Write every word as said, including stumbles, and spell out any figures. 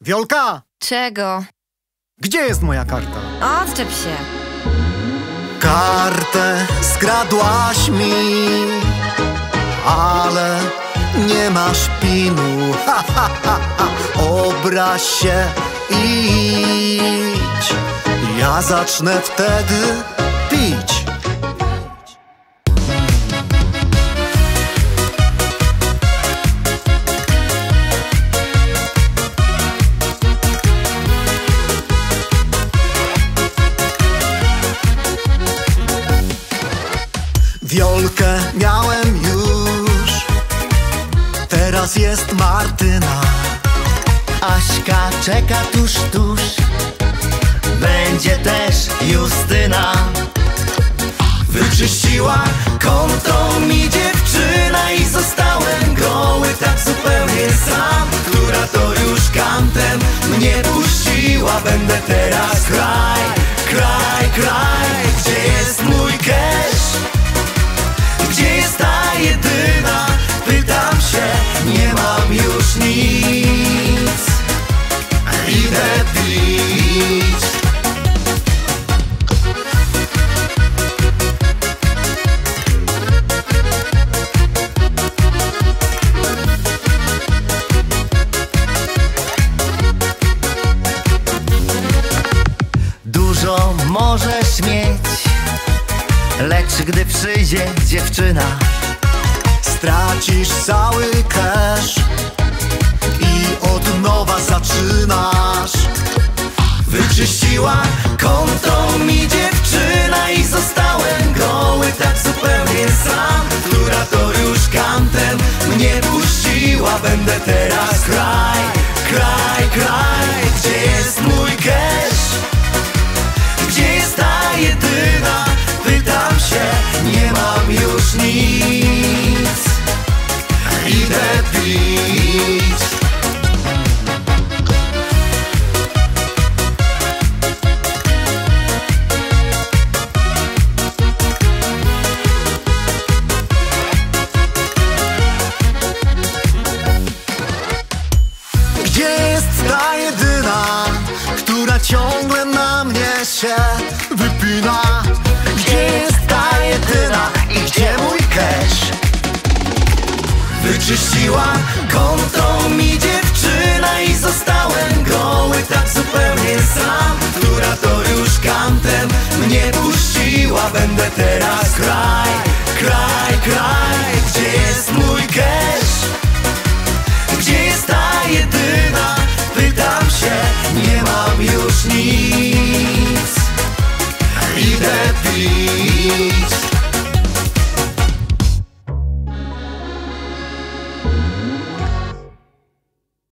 Wiolka! Czego? Gdzie jest moja karta? Odczep się. Kartę skradłaś mi, ale nie masz pinu. Ha, ha, ha, ha. Obraź się i idź. Ja zacznę wtedy pić. Wiolkę miałem już, teraz jest Martyna. Aśka czeka tuż, tuż, będzie też Justyna. Wyczyściła Konto mi dziewczyna i zostałem goły, tak zupełnie sam. Która to już kantem mnie puściła. Będę teraz kraj, kraj, kraj. Gdzie jest mój cash? Gdzie jest ta jedyna? Pytam się, nie mam już nic. Idę pić. Dużo możesz mieć, lecz gdy przyjdzie dziewczyna, stracisz cały cash i od nowa zaczynasz. wyczyściła konto mi dziewczyna i zostałem goły, tak zupełnie sam. Która to już kantem mnie puściła. Będę teraz kraj, kraj, kraj. Gdzie jest mój cash? Gdzie jest ta jedyna? Pytam się, nie mam już nic. Idę pić. Gdzie jest ta jedyna, która ciągle na mnie się wypina? Gdzie jest ta jedyna i gdzie mój cash? Wyczyściła konto mi dziewczyna i zostałem goły, tak zupełnie sam. Która to już kantem mnie puściła. Będę teraz kraj, kraj, kraj. Gdzie jest mój cash? Gdzie jest ta jedyna? Pytam się, nie mam już nic. Idę pić.